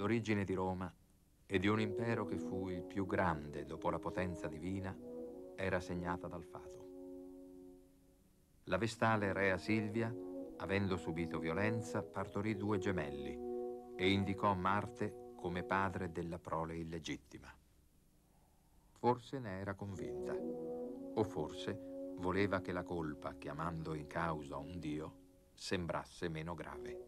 L'origine di Roma e di un impero che fu il più grande dopo la potenza divina era segnata dal fato. La vestale Rea Silvia, avendo subito violenza, partorì 2 gemelli e indicò Marte come padre della prole illegittima. Forse ne era convinta, o forse voleva che la colpa, chiamando in causa un dio, sembrasse meno grave.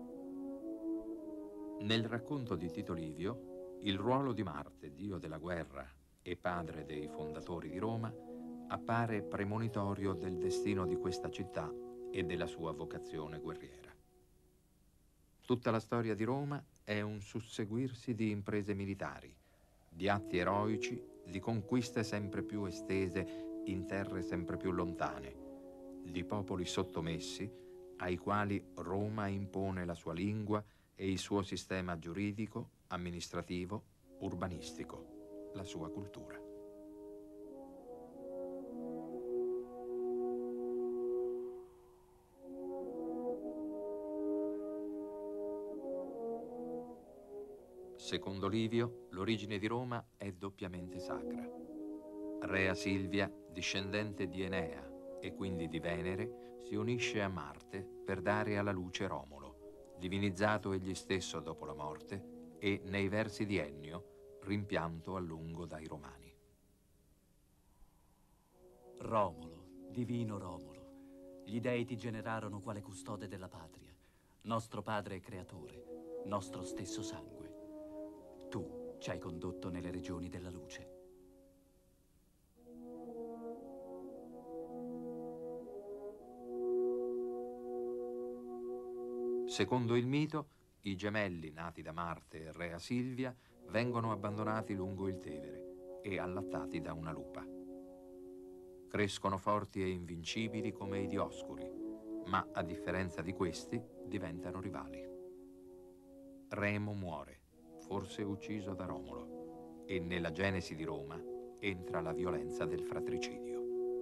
Nel racconto di Tito Livio, il ruolo di Marte, dio della guerra e padre dei fondatori di Roma, appare premonitorio del destino di questa città e della sua vocazione guerriera. Tutta la storia di Roma è un susseguirsi di imprese militari, di atti eroici, di conquiste sempre più estese in terre sempre più lontane, di popoli sottomessi ai quali Roma impone la sua lingua e il suo sistema giuridico, amministrativo, urbanistico, la sua cultura. Secondo Livio, l'origine di Roma è doppiamente sacra. Rea Silvia, discendente di Enea e quindi di Venere, si unisce a Marte per dare alla luce Romolo, divinizzato egli stesso dopo la morte e, nei versi di Ennio, rimpianto a lungo dai Romani. Romolo, divino Romolo, gli dei ti generarono quale custode della patria, nostro padre e creatore, nostro stesso sangue. Tu ci hai condotto nelle regioni della luce. Secondo il mito, i gemelli nati da Marte e Rea Silvia vengono abbandonati lungo il Tevere e allattati da una lupa. Crescono forti e invincibili come i Dioscuri, ma a differenza di questi diventano rivali. Remo muore, forse ucciso da Romolo, e nella genesi di Roma entra la violenza del fratricidio.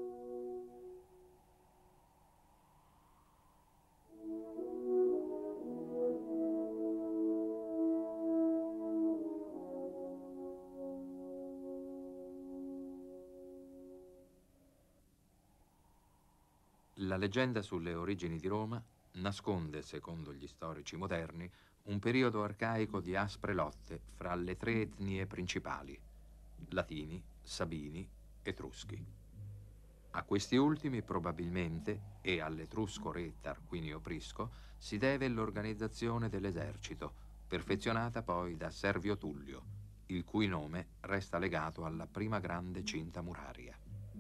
La leggenda sulle origini di Roma nasconde, secondo gli storici moderni, un periodo arcaico di aspre lotte fra le 3 etnie principali: Latini, Sabini, Etruschi. A questi ultimi probabilmente, e all'etrusco re Tarquinio Prisco, si deve l'organizzazione dell'esercito, perfezionata poi da Servio Tullio, il cui nome resta legato alla prima grande cinta muraria.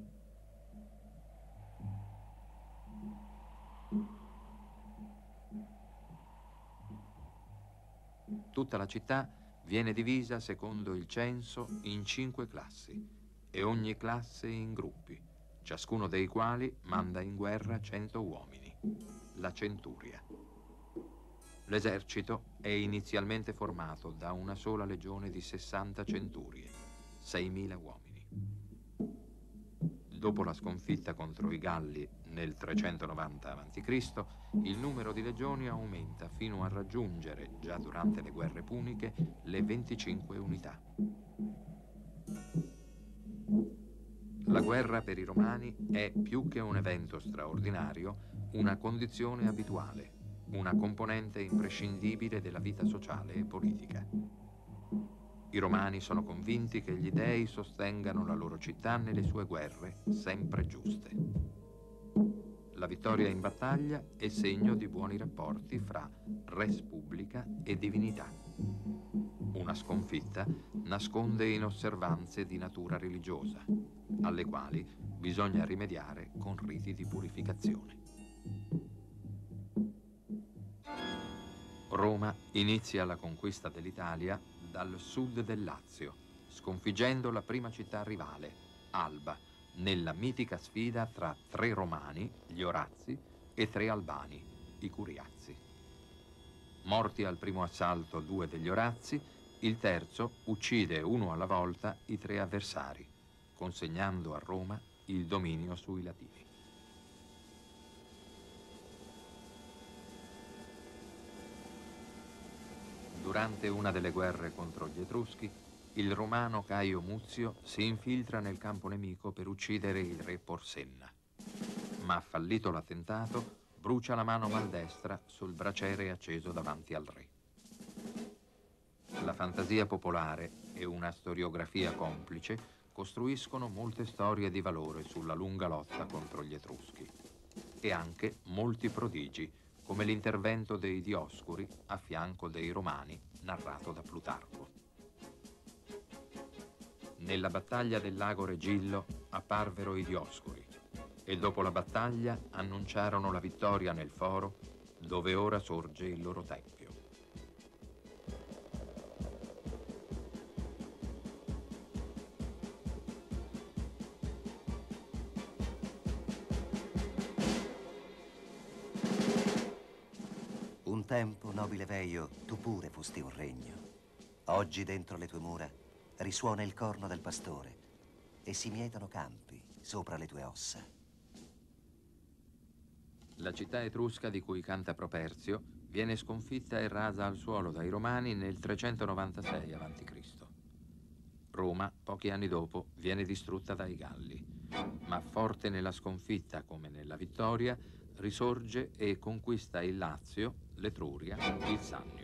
Tutta la città viene divisa secondo il censo in 5 classi e ogni classe in gruppi, ciascuno dei quali manda in guerra 100 uomini, la centuria. L'esercito è inizialmente formato da una sola legione di 60 centurie, 6.000 uomini. Dopo la sconfitta contro i Galli nel 390 a.C., il numero di legioni aumenta fino a raggiungere, già durante le guerre puniche, le 25 unità. La guerra per i Romani è, più che un evento straordinario, una condizione abituale, una componente imprescindibile della vita sociale e politica. I Romani sono convinti che gli dei sostengano la loro città nelle sue guerre sempre giuste. La vittoria in battaglia è segno di buoni rapporti fra res publica e divinità. Una sconfitta nasconde inosservanze di natura religiosa, alle quali bisogna rimediare con riti di purificazione. Roma inizia la conquista dell'Italia dal sud del Lazio, sconfiggendo la prima città rivale, Alba, nella mitica sfida tra 3 romani, gli Orazzi, e 3 albani, i Curiazzi. Morti al primo assalto 2 degli Orazzi, il terzo uccide uno alla volta i 3 avversari, consegnando a Roma il dominio sui Latini. Durante una delle guerre contro gli Etruschi, il romano Caio Muzio si infiltra nel campo nemico per uccidere il re Porsenna. Ma fallito l'attentato, brucia la mano maldestra sul braciere acceso davanti al re. La fantasia popolare e una storiografia complice costruiscono molte storie di valore sulla lunga lotta contro gli Etruschi e anche molti prodigi, come l'intervento dei Dioscuri a fianco dei Romani, narrato da Plutarco. Nella battaglia del lago Regillo apparvero i Dioscuri e dopo la battaglia annunciarono la vittoria nel foro dove ora sorge il loro tempio. Un tempo, nobile Veio, tu pure fusti un regno. Oggi dentro le tue mura risuona il corno del pastore e si mietono campi sopra le tue ossa. La città etrusca di cui canta Properzio viene sconfitta e rasa al suolo dai Romani nel 396 a.C. Roma, pochi anni dopo, viene distrutta dai Galli, ma forte nella sconfitta come nella vittoria, risorge e conquista il Lazio, l'Etruria, il Sannio.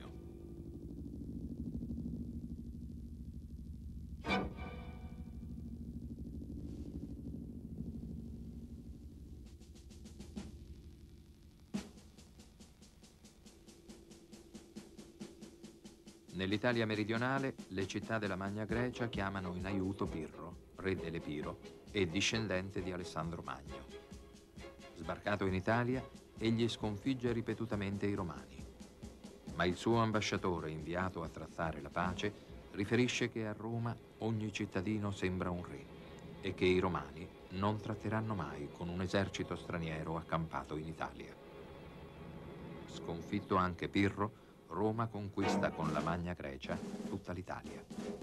Nell'Italia meridionale, le città della Magna Grecia chiamano in aiuto Pirro, re dell'Epiro e discendente di Alessandro Magno. Sbarcato in Italia, egli sconfigge ripetutamente i Romani. Ma il suo ambasciatore, inviato a trattare la pace, riferisce che a Roma ogni cittadino sembra un re e che i Romani non tratteranno mai con un esercito straniero accampato in Italia. Sconfitto anche Pirro, Roma conquista con la Magna Grecia tutta l'Italia.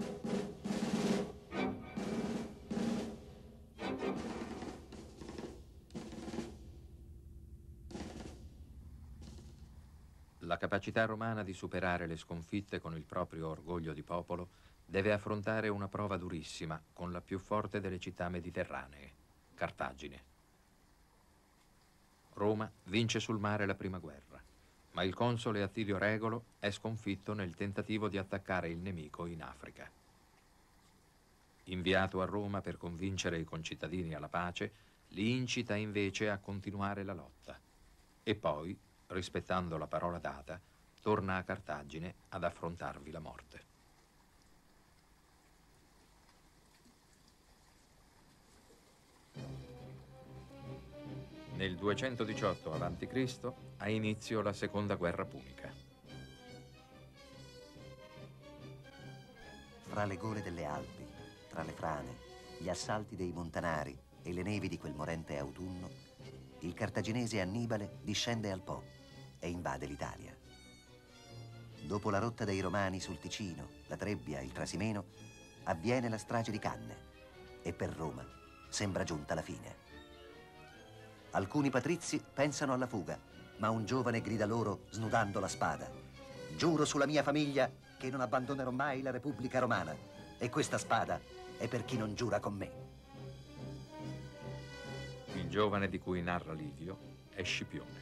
La capacità romana di superare le sconfitte con il proprio orgoglio di popolo deve affrontare una prova durissima con la più forte delle città mediterranee, Cartagine. Roma vince sul mare la prima guerra, ma il console Attilio Regolo è sconfitto nel tentativo di attaccare il nemico in Africa. Inviato a Roma per convincere i concittadini alla pace, li incita invece a continuare la lotta e poi, rispettando la parola data, torna a Cartagine ad affrontarvi la morte. Nel 218 a.C. ha inizio la seconda guerra punica. Fra le gole delle Alpi, tra le frane, gli assalti dei montanari e le nevi di quel morente autunno, il cartaginese Annibale discende al Po e invade l'Italia. Dopo la rotta dei Romani sul Ticino, la Trebbia e il Trasimeno, avviene la strage di Canne e per Roma sembra giunta la fine. Alcuni patrizi pensano alla fuga, ma un giovane grida loro snudando la spada: «Giuro sulla mia famiglia che non abbandonerò mai la Repubblica Romana e questa spada è per chi non giura con me». Il giovane di cui narra Livio è Scipione.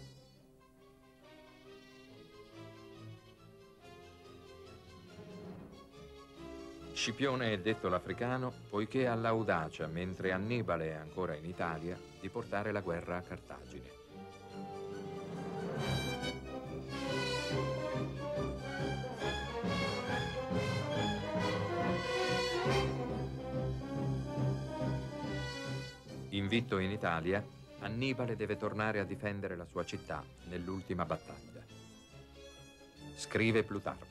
Scipione è detto l'Africano poiché ha l'audacia, mentre Annibale è ancora in Italia, di portare la guerra a Cartagine. Invitto in Italia, Annibale deve tornare a difendere la sua città nell'ultima battaglia. Scrive Plutarco.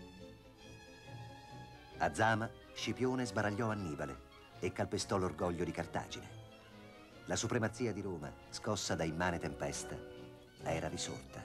A Zama, Scipione sbaragliò Annibale e calpestò l'orgoglio di Cartagine. La supremazia di Roma, scossa da immane tempesta, era risorta.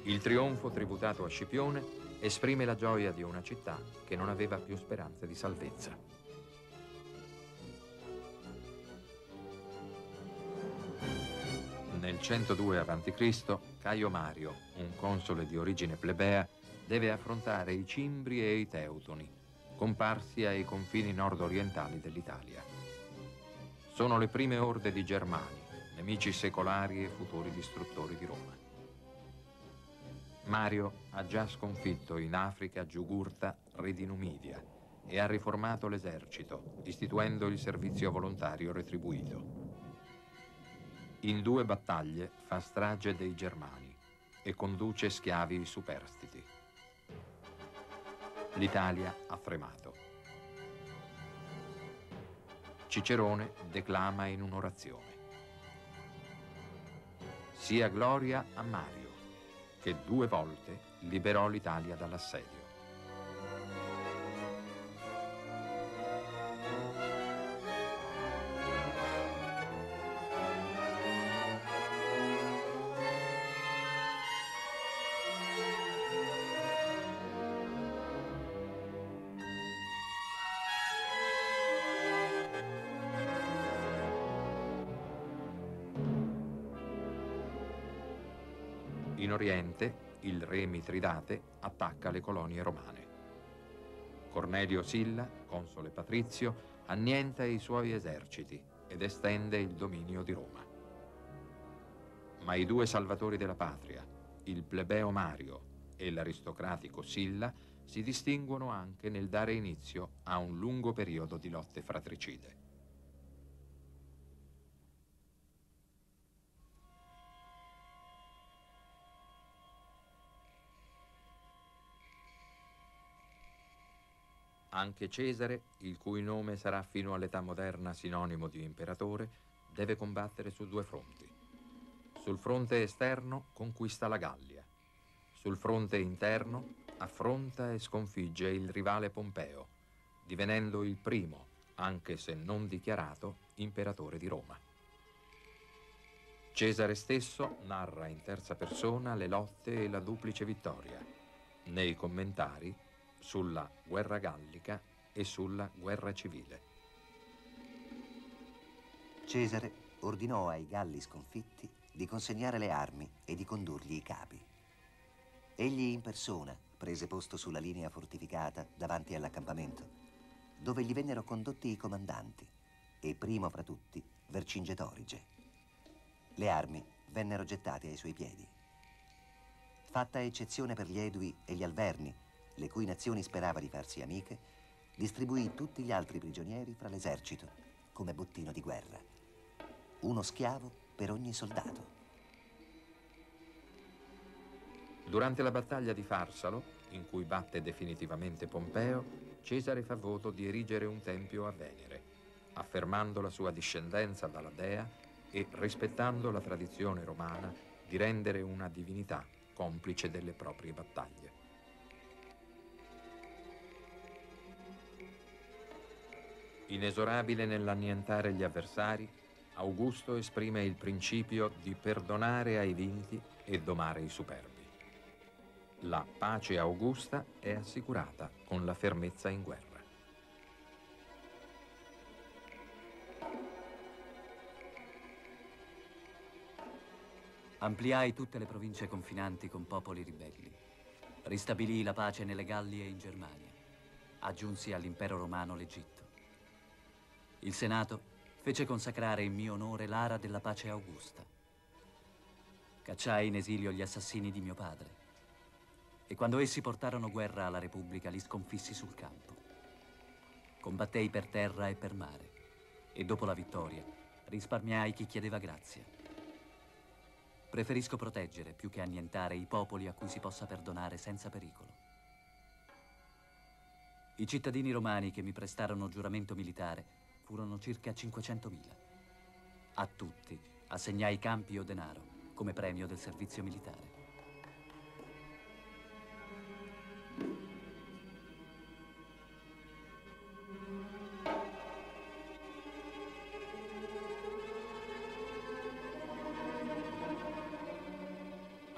Il trionfo tributato a Scipione esprime la gioia di una città che non aveva più speranze di salvezza. Nel 102 a.C., Caio Mario, un console di origine plebea, deve affrontare i Cimbri e i Teutoni, comparsi ai confini nord-orientali dell'Italia. Sono le prime orde di Germani, nemici secolari e futuri distruttori di Roma. Mario ha già sconfitto in Africa Giugurta, re di Numidia, e ha riformato l'esercito, istituendo il servizio volontario retribuito. In 2 battaglie fa strage dei Germani e conduce schiavi superstiti. L'Italia ha tremato. Cicerone declama in un'orazione: sia gloria a Mario, che 2 volte liberò l'Italia dall'assedio. In Oriente, il re Mitridate attacca le colonie romane. Cornelio Silla, console patrizio, annienta i suoi eserciti ed estende il dominio di Roma. Ma i 2 salvatori della patria, il plebeo Mario e l'aristocratico Silla, si distinguono anche nel dare inizio a un lungo periodo di lotte fratricide. Anche Cesare, il cui nome sarà fino all'età moderna sinonimo di imperatore, deve combattere su 2 fronti. Sul fronte esterno conquista la Gallia. Sul fronte interno affronta e sconfigge il rivale Pompeo, divenendo il primo, anche se non dichiarato, imperatore di Roma. Cesare stesso narra in terza persona le lotte e la duplice vittoria, nei commentari sulla guerra gallica e sulla guerra civile. Cesare ordinò ai Galli sconfitti di consegnare le armi e di condurgli i capi. Egli in persona prese posto sulla linea fortificata davanti all'accampamento, dove gli vennero condotti i comandanti, e primo fra tutti Vercingetorige. Le armi vennero gettate ai suoi piedi. Fatta eccezione per gli Edui e gli Alverni, le cui nazioni sperava di farsi amiche, distribuì tutti gli altri prigionieri fra l'esercito come bottino di guerra. Uno schiavo per ogni soldato. Durante la battaglia di Farsalo, in cui batte definitivamente Pompeo, Cesare fa voto di erigere un tempio a Venere, affermando la sua discendenza dalla dea e rispettando la tradizione romana di rendere una divinità complice delle proprie battaglie. Inesorabile nell'annientare gli avversari, Augusto esprime il principio di perdonare ai vinti e domare i superbi. La pace augusta è assicurata con la fermezza in guerra. Ampliai tutte le province confinanti con popoli ribelli. Ristabilii la pace nelle Gallie e in Germania. Aggiunsi all'impero romano l'Egitto. Il Senato fece consacrare in mio onore l'ara della pace augusta. Cacciai in esilio gli assassini di mio padre e quando essi portarono guerra alla Repubblica li sconfissi sul campo. Combattei per terra e per mare e dopo la vittoria risparmiai chi chiedeva grazia. Preferisco proteggere più che annientare i popoli a cui si possa perdonare senza pericolo. I cittadini romani che mi prestarono giuramento militare furono circa 500.000. A tutti assegnai campi o denaro come premio del servizio militare.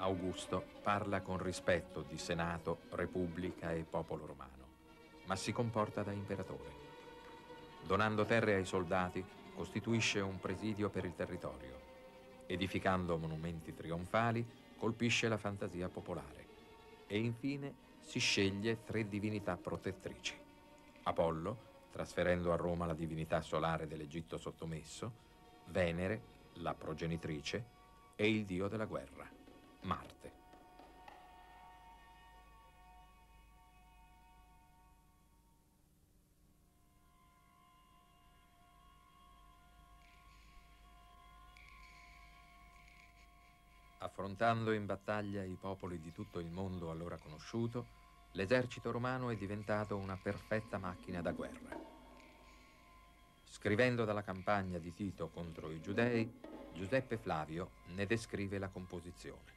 Augusto parla con rispetto di Senato, Repubblica e popolo romano, ma si comporta da imperatore. Donando terre ai soldati, costituisce un presidio per il territorio. Edificando monumenti trionfali, colpisce la fantasia popolare. E infine si sceglie 3 divinità protettrici. Apollo, trasferendo a Roma la divinità solare dell'Egitto sottomesso, Venere, la progenitrice, e il dio della guerra, Marte. Affrontando in battaglia i popoli di tutto il mondo allora conosciuto, l'esercito romano è diventato una perfetta macchina da guerra. Scrivendo dalla campagna di Tito contro i Giudei, Giuseppe Flavio ne descrive la composizione.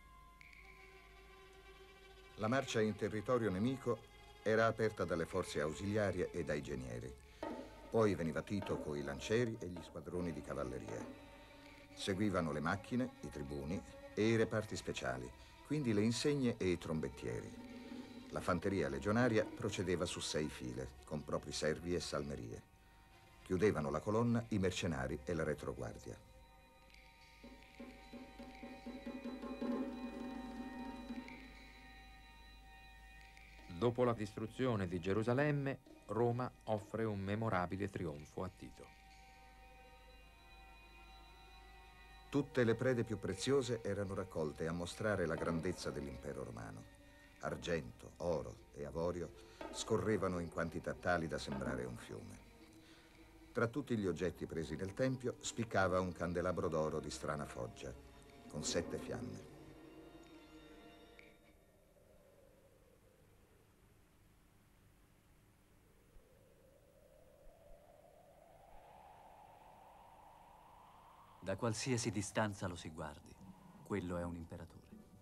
La marcia in territorio nemico era aperta dalle forze ausiliarie e dai genieri. Poi veniva Tito coi lancieri e gli squadroni di cavalleria. Seguivano le macchine, i tribuni e i reparti speciali, quindi le insegne e i trombettieri. La fanteria legionaria procedeva su 6 file, con propri servi e salmerie. Chiudevano la colonna i mercenari e la retroguardia. Dopo la distruzione di Gerusalemme, Roma offre un memorabile trionfo a Tito. Tutte le prede più preziose erano raccolte a mostrare la grandezza dell'impero romano. Argento, oro e avorio scorrevano in quantità tali da sembrare un fiume. Tra tutti gli oggetti presi nel tempio spiccava un candelabro d'oro di strana foggia, con 7 fiamme. Da qualsiasi distanza lo si guardi, quello è un imperatore.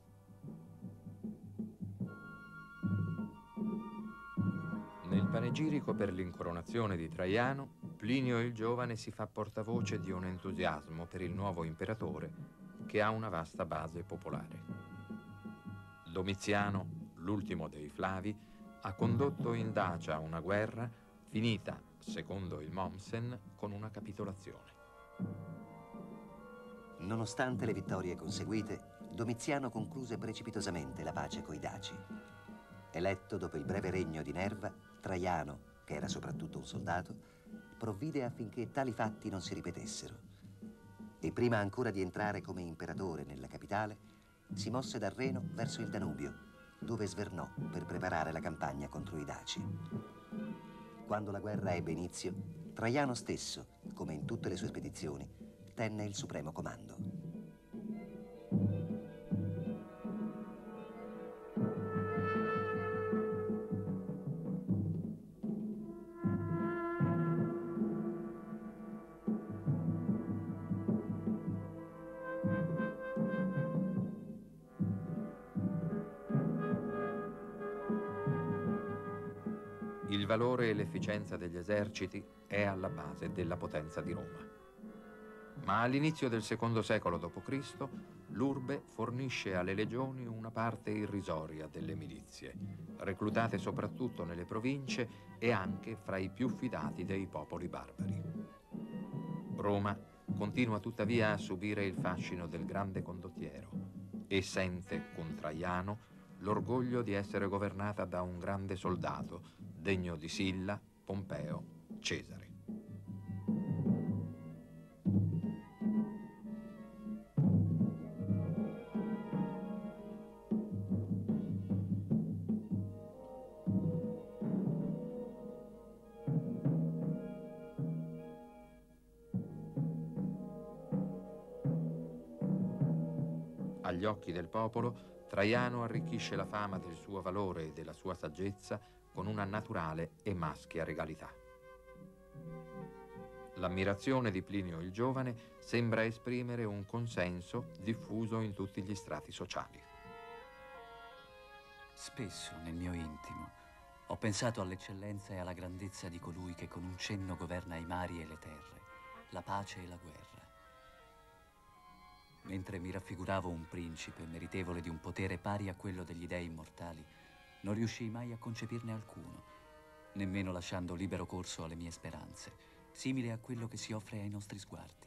Nel panegirico per l'incoronazione di Traiano, Plinio il Giovane si fa portavoce di un entusiasmo per il nuovo imperatore che ha una vasta base popolare. Domiziano, l'ultimo dei Flavi, ha condotto in Dacia una guerra finita, secondo il Mommsen, con una capitolazione. Nonostante le vittorie conseguite, Domiziano concluse precipitosamente la pace coi Daci. Eletto dopo il breve regno di Nerva, Traiano, che era soprattutto un soldato, provvide affinché tali fatti non si ripetessero. E prima ancora di entrare come imperatore nella capitale, si mosse dal Reno verso il Danubio, dove svernò per preparare la campagna contro i Daci. Quando la guerra ebbe inizio, Traiano stesso, come in tutte le sue spedizioni, tenne il supremo comando. Il valore e l'efficienza degli eserciti è alla base della potenza di Roma. Ma all'inizio del secondo secolo d.C., l'urbe fornisce alle legioni una parte irrisoria delle milizie, reclutate soprattutto nelle province e anche fra i più fidati dei popoli barbari. Roma continua tuttavia a subire il fascino del grande condottiero e sente con Traiano l'orgoglio di essere governata da un grande soldato degno di Silla, Pompeo, Cesare. Agli occhi del popolo, Traiano arricchisce la fama del suo valore e della sua saggezza con una naturale e maschia regalità. L'ammirazione di Plinio il Giovane sembra esprimere un consenso diffuso in tutti gli strati sociali. Spesso nel mio intimo ho pensato all'eccellenza e alla grandezza di colui che con un cenno governa i mari e le terre, la pace e la guerra. Mentre mi raffiguravo un principe meritevole di un potere pari a quello degli dei immortali, non riuscii mai a concepirne alcuno, nemmeno lasciando libero corso alle mie speranze, simile a quello che si offre ai nostri sguardi.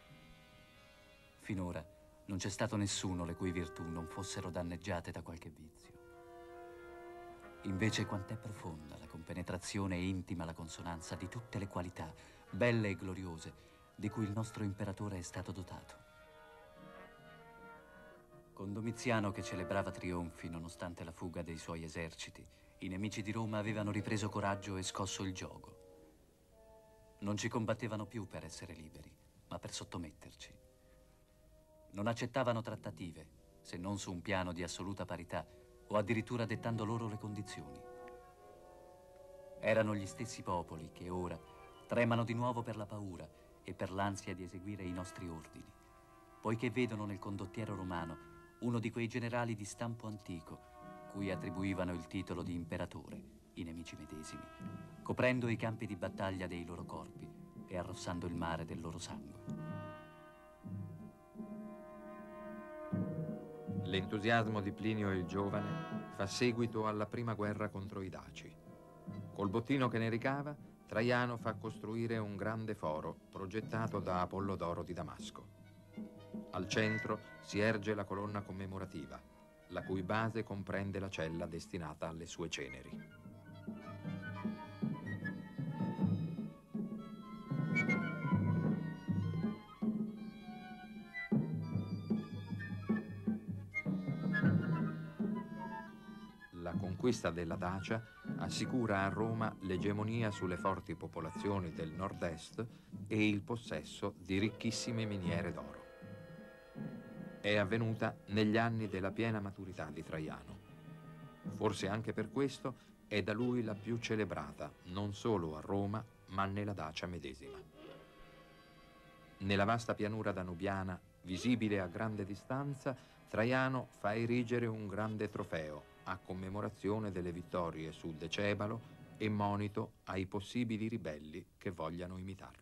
Finora non c'è stato nessuno le cui virtù non fossero danneggiate da qualche vizio. Invece quant'è profonda la compenetrazione e intima la consonanza di tutte le qualità, belle e gloriose, di cui il nostro imperatore è stato dotato. Con Domiziano, che celebrava trionfi nonostante la fuga dei suoi eserciti, i nemici di Roma avevano ripreso coraggio e scosso il giogo. Non ci combattevano più per essere liberi, ma per sottometterci. Non accettavano trattative, se non su un piano di assoluta parità, o addirittura dettando loro le condizioni. Erano gli stessi popoli che ora tremano di nuovo per la paura e per l'ansia di eseguire i nostri ordini, poiché vedono nel condottiero romano uno di quei generali di stampo antico, cui attribuivano il titolo di imperatore, i nemici medesimi, coprendo i campi di battaglia dei loro corpi e arrossando il mare del loro sangue. L'entusiasmo di Plinio il Giovane fa seguito alla prima guerra contro i Daci. Col bottino che ne ricava, Traiano fa costruire un grande foro progettato da Apollodoro di Damasco. Al centro si erge la colonna commemorativa, la cui base comprende la cella destinata alle sue ceneri. La conquista della Dacia assicura a Roma l'egemonia sulle forti popolazioni del nord-est e il possesso di ricchissime miniere d'oro. È avvenuta negli anni della piena maturità di Traiano. Forse anche per questo è da lui la più celebrata, non solo a Roma, ma nella Dacia medesima. Nella vasta pianura danubiana, visibile a grande distanza, Traiano fa erigere un grande trofeo a commemorazione delle vittorie su Decebalo e monito ai possibili ribelli che vogliano imitarlo.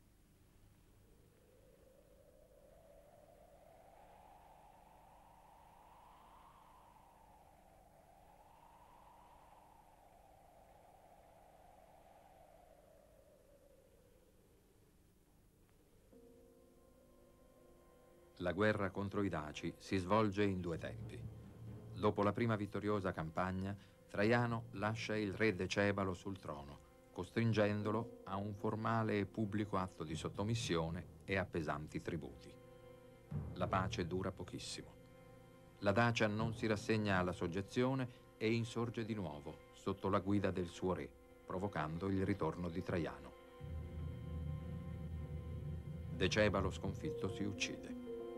La guerra contro i Daci si svolge in due tempi. Dopo la prima vittoriosa campagna, Traiano lascia il re Decebalo sul trono, costringendolo a un formale e pubblico atto di sottomissione e a pesanti tributi. La pace dura pochissimo. La Dacia non si rassegna alla soggezione e insorge di nuovo sotto la guida del suo re, provocando il ritorno di Traiano. Decebalo sconfitto si uccide.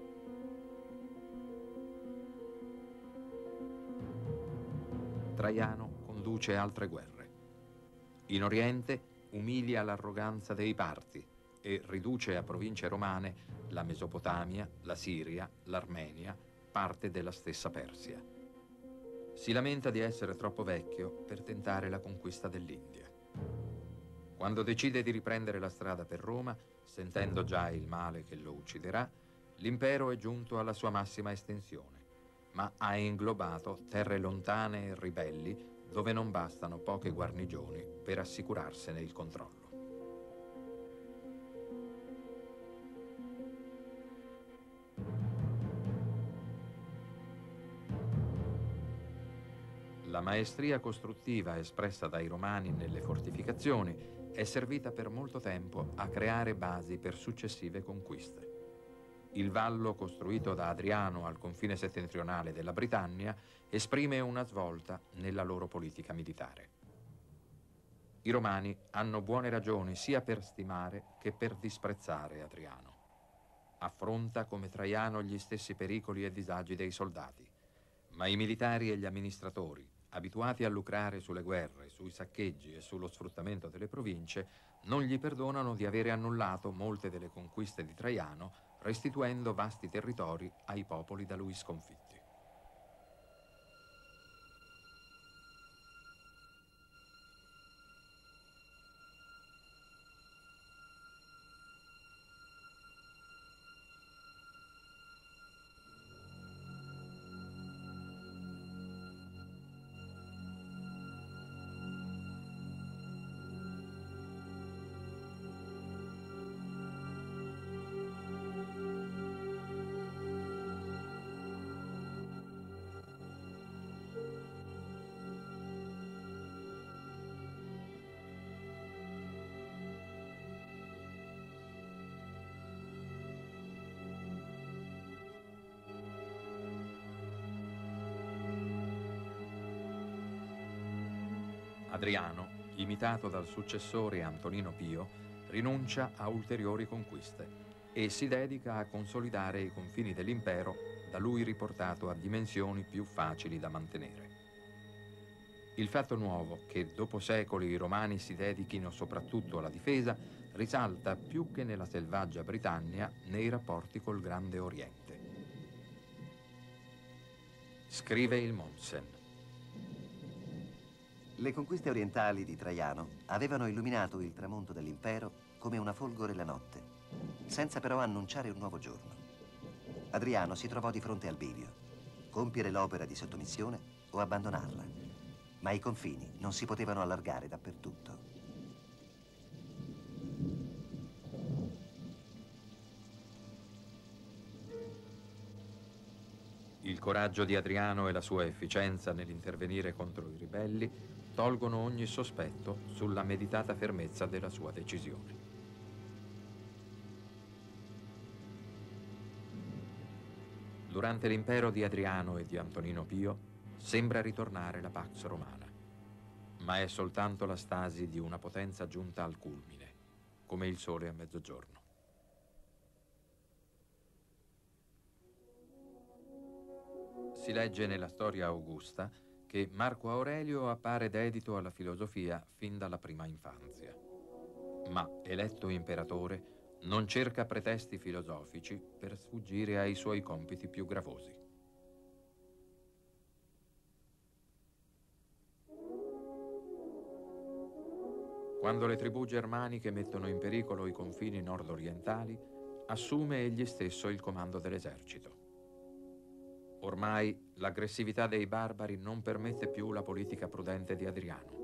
Traiano conduce altre guerre. In Oriente umilia l'arroganza dei Parti e riduce a province romane la Mesopotamia, la Siria, l'Armenia, parte della stessa Persia. Si lamenta di essere troppo vecchio per tentare la conquista dell'India. Quando decide di riprendere la strada per Roma, sentendo già il male che lo ucciderà, l'impero è giunto alla sua massima estensione, ma ha inglobato terre lontane e ribelli dove non bastano poche guarnigioni per assicurarsene il controllo. La maestria costruttiva espressa dai Romani nelle fortificazioni è servita per molto tempo a creare basi per successive conquiste. Il vallo costruito da Adriano al confine settentrionale della Britannia esprime una svolta nella loro politica militare. I Romani hanno buone ragioni sia per stimare che per disprezzare Adriano. Affronta come Traiano gli stessi pericoli e disagi dei soldati, ma i militari e gli amministratori, abituati a lucrare sulle guerre, sui saccheggi e sullo sfruttamento delle province, non gli perdonano di avere annullato molte delle conquiste di Traiano, restituendo vasti territori ai popoli da lui sconfitti. Adriano, imitato dal successore Antonino Pio, rinuncia a ulteriori conquiste e si dedica a consolidare i confini dell'impero, da lui riportato a dimensioni più facili da mantenere. Il fatto nuovo che dopo secoli i romani si dedichino soprattutto alla difesa risalta più che nella selvaggia Britannia nei rapporti col Grande Oriente. Scrive il Mommsen. Le conquiste orientali di Traiano avevano illuminato il tramonto dell'impero come una folgore la notte, senza però annunciare un nuovo giorno. Adriano si trovò di fronte al bivio: compiere l'opera di sottomissione o abbandonarla. Ma i confini non si potevano allargare dappertutto. Il coraggio di Adriano e la sua efficienza nell'intervenire contro i ribelli tolgono ogni sospetto sulla meditata fermezza della sua decisione. Durante l'impero di Adriano e di Antonino Pio sembra ritornare la Pax Romana, ma è soltanto la stasi di una potenza giunta al culmine, come il sole a mezzogiorno. Si legge nella storia augusta che Marco Aurelio appare dedito alla filosofia fin dalla prima infanzia, ma eletto imperatore non cerca pretesti filosofici per sfuggire ai suoi compiti più gravosi. Quando le tribù germaniche mettono in pericolo i confini nord-orientali, assume egli stesso il comando dell'esercito. Ormai l'aggressività dei barbari non permette più la politica prudente di Adriano.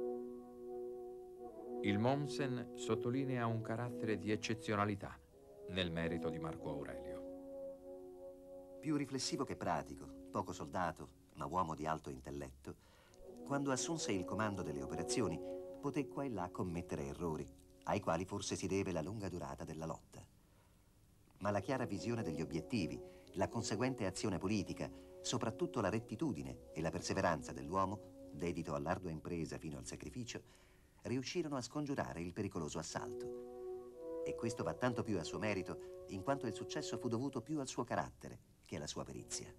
Il Mommsen sottolinea un carattere di eccezionalità nel merito di Marco Aurelio. Più riflessivo che pratico, poco soldato, ma uomo di alto intelletto, quando assunse il comando delle operazioni, poté qua e là commettere errori, ai quali forse si deve la lunga durata della lotta. Ma la chiara visione degli obiettivi, la conseguente azione politica, soprattutto la rettitudine e la perseveranza dell'uomo, dedito all'ardua impresa fino al sacrificio, riuscirono a scongiurare il pericoloso assalto. E questo va tanto più a suo merito, in quanto il successo fu dovuto più al suo carattere che alla sua perizia.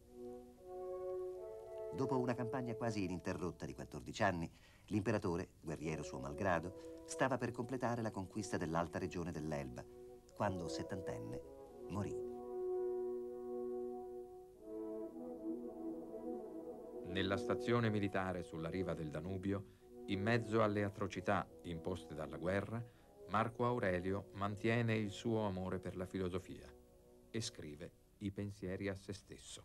Dopo una campagna quasi ininterrotta di 14 anni, l'imperatore, guerriero suo malgrado, stava per completare la conquista dell'alta regione dell'Elba, quando, settantenne, morì. Nella stazione militare sulla riva del Danubio, in mezzo alle atrocità imposte dalla guerra, Marco Aurelio mantiene il suo amore per la filosofia e scrive i pensieri a se stesso.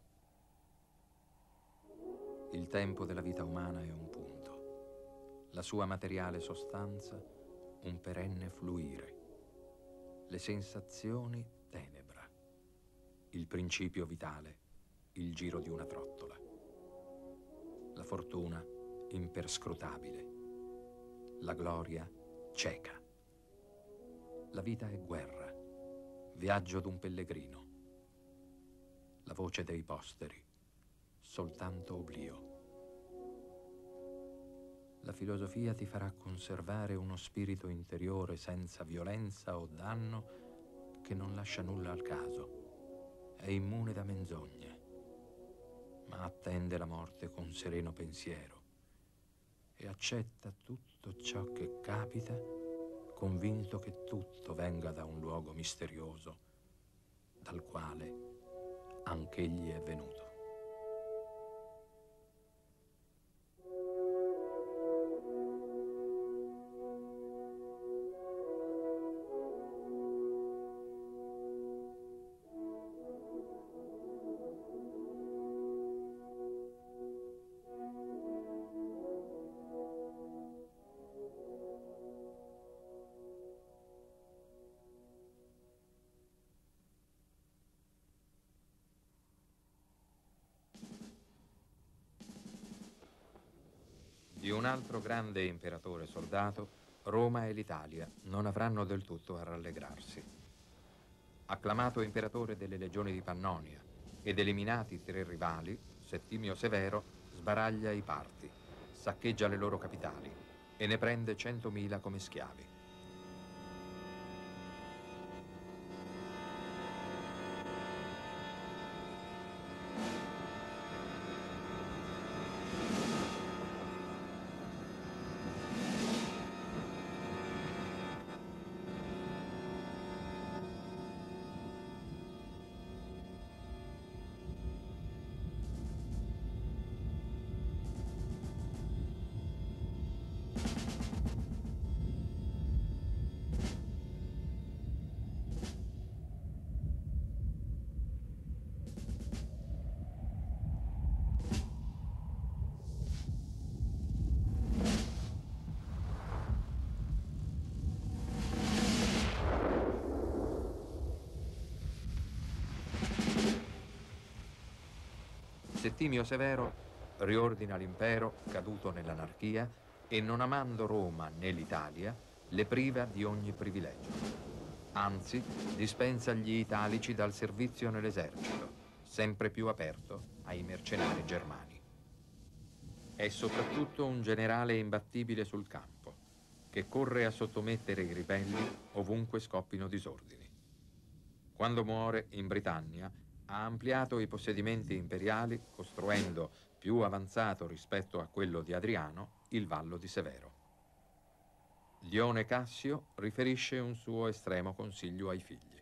Il tempo della vita umana è un punto, la sua materiale sostanza un perenne fluire, le sensazioni tenebra, il principio vitale il giro di una trottola, la fortuna imperscrutabile, la gloria cieca. La vita è guerra, viaggio d'un pellegrino. La voce dei posteri, soltanto oblio. La filosofia ti farà conservare uno spirito interiore senza violenza o danno che non lascia nulla al caso, è immune da menzogne, ma attende la morte con sereno pensiero e accetta tutto ciò che capita, convinto che tutto venga da un luogo misterioso, dal quale anch'egli è venuto. Di un altro grande imperatore soldato, Roma e l'Italia non avranno del tutto a rallegrarsi. Acclamato imperatore delle legioni di Pannonia ed eliminati 3 rivali, Settimio Severo sbaraglia i Parti, saccheggia le loro capitali, e ne prende 100.000 come schiavi. Settimio Severo riordina l'impero caduto nell'anarchia e, non amando Roma né l'Italia, le priva di ogni privilegio. Anzi, dispensa gli italici dal servizio nell'esercito, sempre più aperto ai mercenari germani. È soprattutto un generale imbattibile sul campo, che corre a sottomettere i ribelli ovunque scoppino disordini. Quando muore in Britannia, ha ampliato i possedimenti imperiali, costruendo, più avanzato rispetto a quello di Adriano, il Vallo di Severo. Dione Cassio riferisce un suo estremo consiglio ai figli: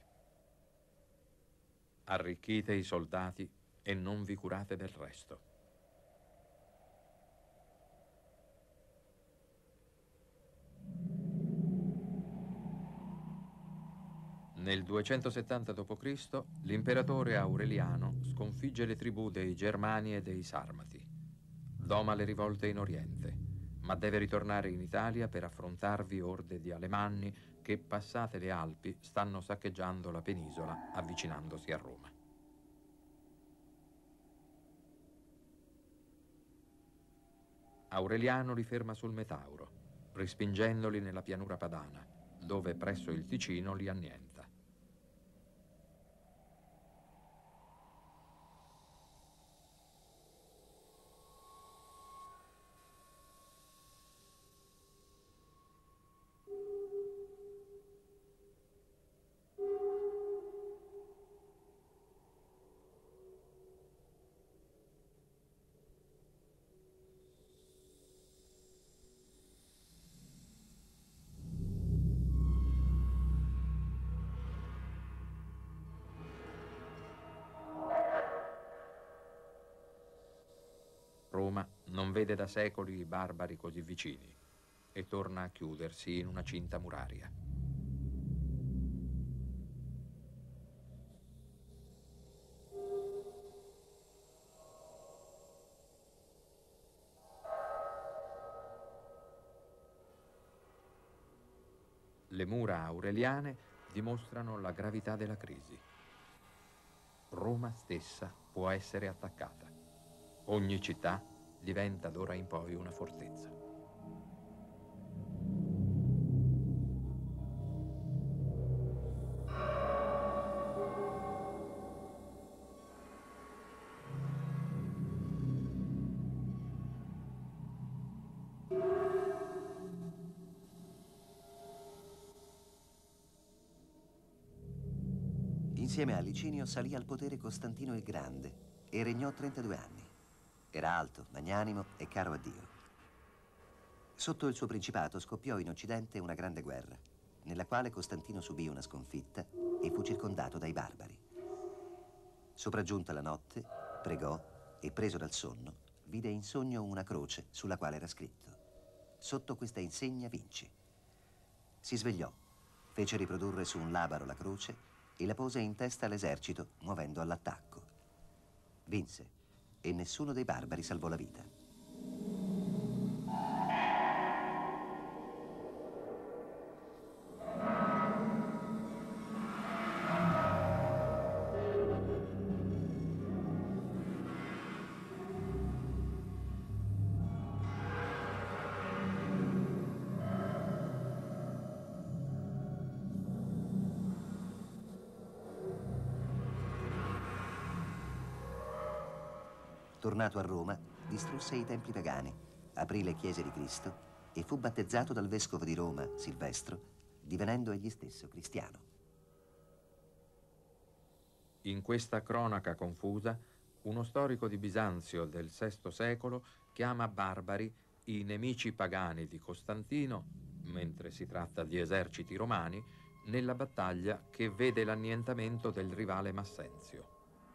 arricchite i soldati e non vi curate del resto. Nel 270 d.C. l'imperatore Aureliano sconfigge le tribù dei Germani e dei Sarmati. Doma le rivolte in Oriente, ma deve ritornare in Italia per affrontarvi orde di Alemanni che, passate le Alpi, stanno saccheggiando la penisola, avvicinandosi a Roma. Aureliano li ferma sul Metauro, respingendoli nella pianura padana, dove presso il Ticino li annienta. Roma non vede da secoli i barbari così vicini e torna a chiudersi in una cinta muraria. Le mura aureliane dimostrano la gravità della crisi. Roma stessa può essere attaccata. Ogni città diventa d'ora in poi una fortezza. Insieme a Licinio salì al potere Costantino il Grande e regnò 32 anni. Era alto, magnanimo e caro a Dio. Sotto il suo principato scoppiò in Occidente una grande guerra, nella quale Costantino subì una sconfitta e fu circondato dai barbari. Sopraggiunta la notte, pregò e, preso dal sonno, vide in sogno una croce sulla quale era scritto: sotto questa insegna vinci. Si svegliò, fece riprodurre su un labaro la croce e la pose in testa all'esercito, muovendo all'attacco. Vinse e nessuno dei barbari salvò la vita. Tornato a Roma, distrusse i templi pagani, aprì le chiese di Cristo e fu battezzato dal vescovo di Roma, Silvestro, divenendo egli stesso cristiano. In questa cronaca confusa, uno storico di Bisanzio del VI secolo chiama barbari i nemici pagani di Costantino, mentre si tratta di eserciti romani, nella battaglia che vede l'annientamento del rivale Massenzio.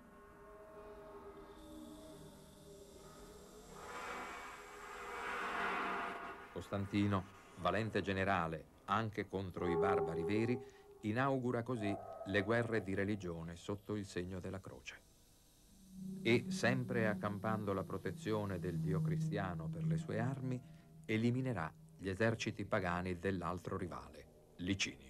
Costantino, valente generale anche contro i barbari veri, inaugura così le guerre di religione sotto il segno della croce. E, sempre accampando la protezione del dio cristiano per le sue armi, eliminerà gli eserciti pagani dell'altro rivale, Licinio.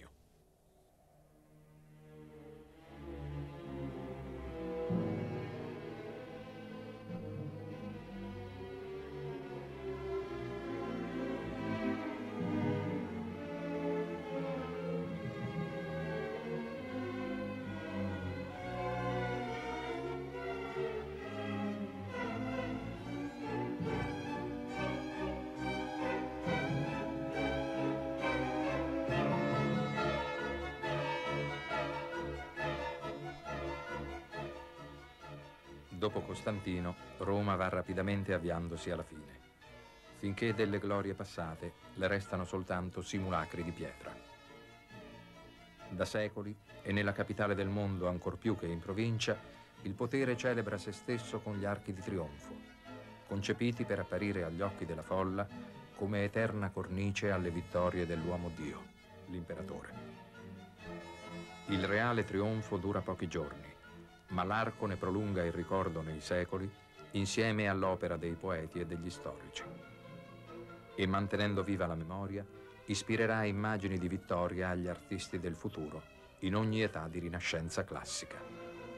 Dopo Costantino, Roma va rapidamente avviandosi alla fine. Finché delle glorie passate le restano soltanto simulacri di pietra. Da secoli, e nella capitale del mondo ancor più che in provincia, il potere celebra se stesso con gli archi di trionfo, concepiti per apparire agli occhi della folla come eterna cornice alle vittorie dell'uomo Dio, l'imperatore. Il reale trionfo dura pochi giorni, ma l'arco ne prolunga il ricordo nei secoli, insieme all'opera dei poeti e degli storici. E mantenendo viva la memoria, ispirerà immagini di vittoria agli artisti del futuro, in ogni età di rinascenza classica.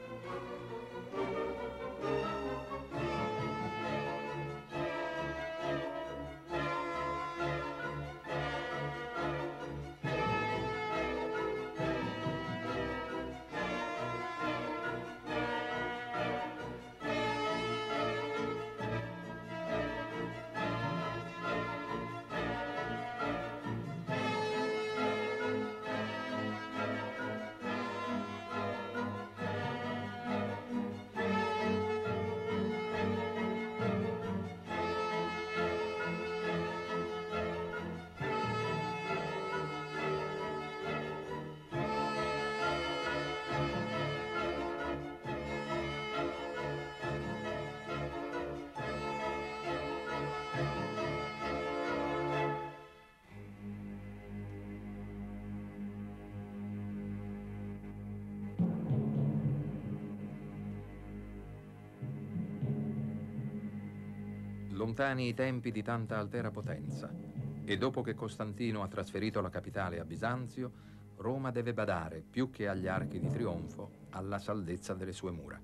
Lontani i tempi di tanta altera potenza, e dopo che Costantino ha trasferito la capitale a Bisanzio, Roma deve badare, più che agli archi di trionfo, alla saldezza delle sue mura.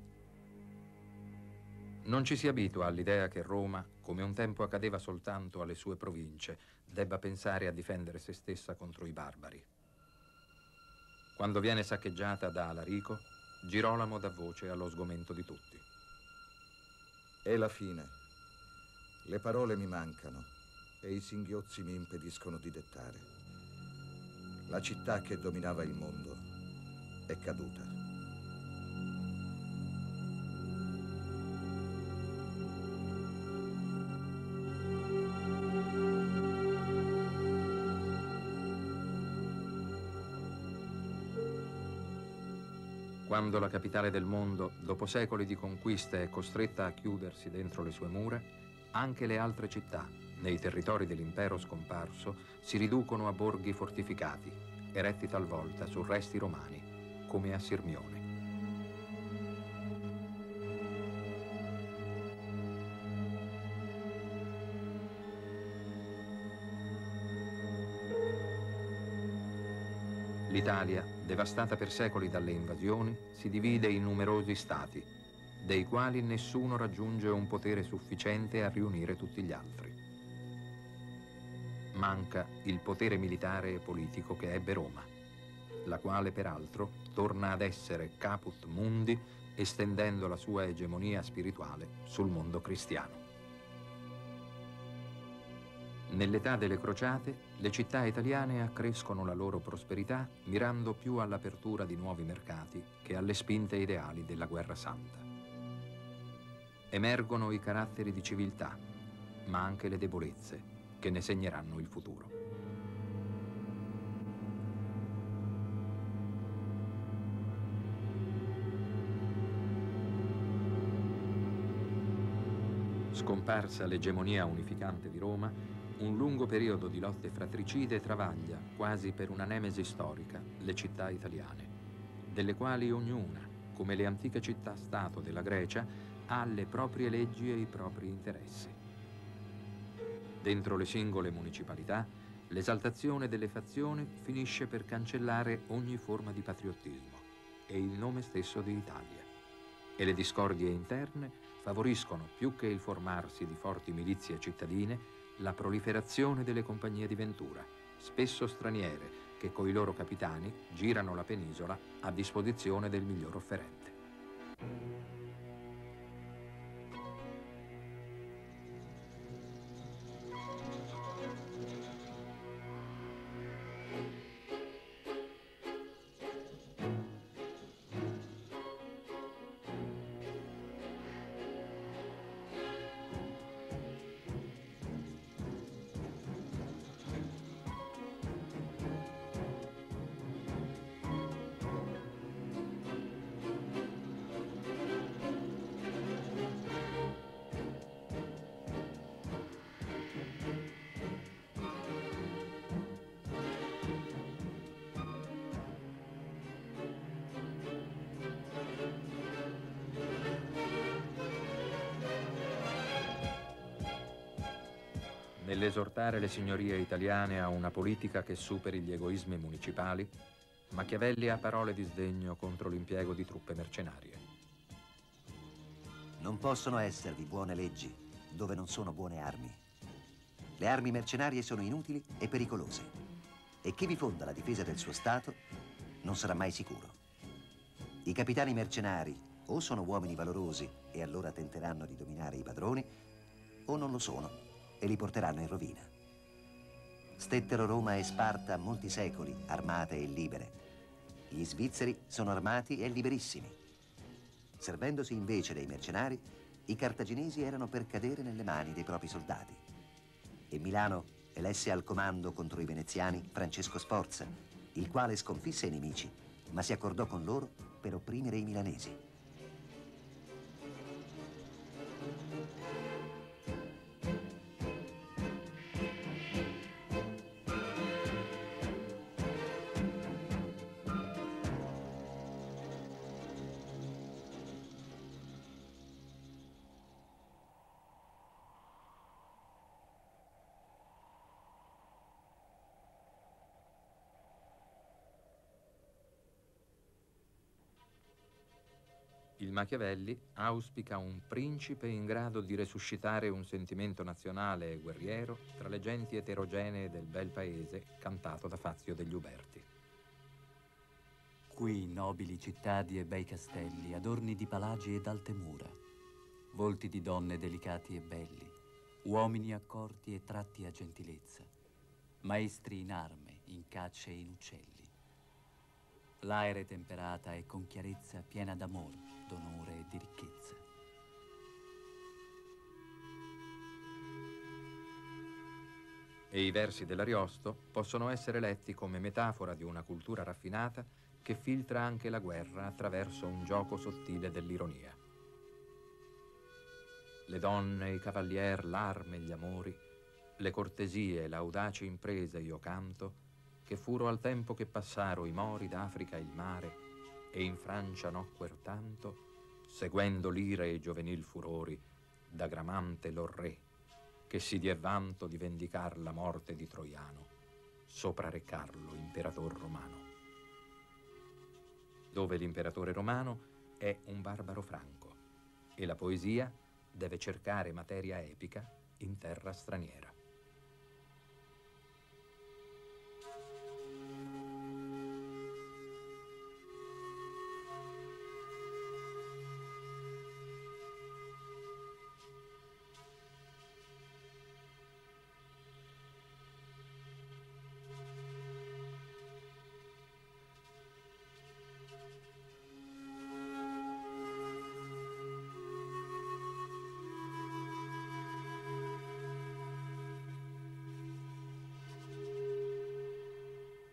Non ci si abitua all'idea che Roma, come un tempo accadeva soltanto alle sue province, debba pensare a difendere se stessa contro i barbari. Quando viene saccheggiata da Alarico, Girolamo dà voce allo sgomento di tutti. È la fine. Le parole mi mancano e i singhiozzi mi impediscono di dettare. La città che dominava il mondo è caduta. Quando la capitale del mondo, dopo secoli di conquiste, è costretta a chiudersi dentro le sue mura, anche le altre città, nei territori dell'impero scomparso, si riducono a borghi fortificati, eretti talvolta su resti romani, come a Sirmione. L'Italia, devastata per secoli dalle invasioni, si divide in numerosi stati, dei quali nessuno raggiunge un potere sufficiente a riunire tutti gli altri. Manca il potere militare e politico che ebbe Roma, la quale peraltro torna ad essere caput mundi, estendendo la sua egemonia spirituale sul mondo cristiano. Nell'età delle crociate, le città italiane accrescono la loro prosperità mirando più all'apertura di nuovi mercati che alle spinte ideali della Guerra Santa. Emergono i caratteri di civiltà, ma anche le debolezze che ne segneranno il futuro. Scomparsa l'egemonia unificante di Roma, un lungo periodo di lotte fratricide travaglia, quasi per una nemesi storica, le città italiane, delle quali ognuna, come le antiche città-stato della Grecia, ha le proprie leggi e i propri interessi. Dentro le singole municipalità, l'esaltazione delle fazioni finisce per cancellare ogni forma di patriottismo e il nome stesso di Italia. E le discordie interne favoriscono, più che il formarsi di forti milizie cittadine, la proliferazione delle compagnie di ventura, spesso straniere, che coi loro capitani girano la penisola a disposizione del miglior offerente. Nell'esortare le signorie italiane a una politica che superi gli egoismi municipali, Machiavelli ha parole di sdegno contro l'impiego di truppe mercenarie. Non possono esservi buone leggi dove non sono buone armi. Le armi mercenarie sono inutili e pericolose e chi vi fonda la difesa del suo Stato non sarà mai sicuro. I capitani mercenari o sono uomini valorosi e allora tenteranno di dominare i padroni, o non lo sono e li porteranno in rovina. Stettero Roma e Sparta molti secoli, armate e libere. Gli svizzeri sono armati e liberissimi. Servendosi invece dei mercenari, i cartaginesi erano per cadere nelle mani dei propri soldati. E Milano elesse al comando contro i veneziani Francesco Sforza, il quale sconfisse i nemici, ma si accordò con loro per opprimere i milanesi. Il Machiavelli auspica un principe in grado di resuscitare un sentimento nazionale e guerriero tra le genti eterogenee del bel paese cantato da Fazio degli Uberti. Qui nobili cittadi e bei castelli, adorni di palagi ed alte mura, volti di donne delicati e belli, uomini accorti e tratti a gentilezza, maestri in arme, in cacce e in uccelli. L'aere temperata e con chiarezza piena d'amor, d'onore e di ricchezza. E i versi dell'Ariosto possono essere letti come metafora di una cultura raffinata che filtra anche la guerra attraverso un gioco sottile dell'ironia. Le donne, i cavalier, l'arme e gli amori, le cortesie, l'audaci imprese io canto, che furo al tempo che passaro i mori d'Africa il mare, e in Francia nocquer tanto, seguendo l'ira e i giovenil furori, da Gramante lor re, che si die vanto di vendicar la morte di Troiano, sopra re Carlo, imperator romano. Dove l'imperatore romano è un barbaro franco, e la poesia deve cercare materia epica in terra straniera.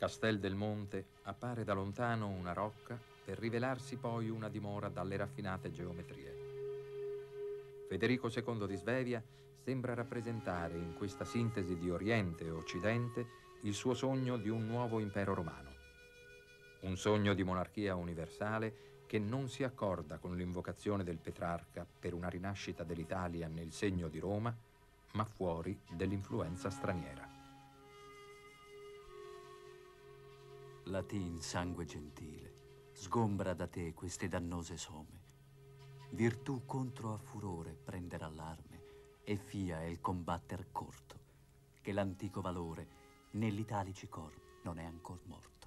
Castel del Monte appare da lontano una rocca per rivelarsi poi una dimora dalle raffinate geometrie. Federico II di Svevia sembra rappresentare in questa sintesi di Oriente e Occidente il suo sogno di un nuovo impero romano. Un sogno di monarchia universale che non si accorda con l'invocazione del Petrarca per una rinascita dell'Italia nel segno di Roma, ma fuori dell'influenza straniera. Latin, sangue gentile, sgombra da te queste dannose some. Virtù contro a furore prenderà l'arme, e fia è il combatter corto, che l'antico valore nell'italici cor non è ancor morto.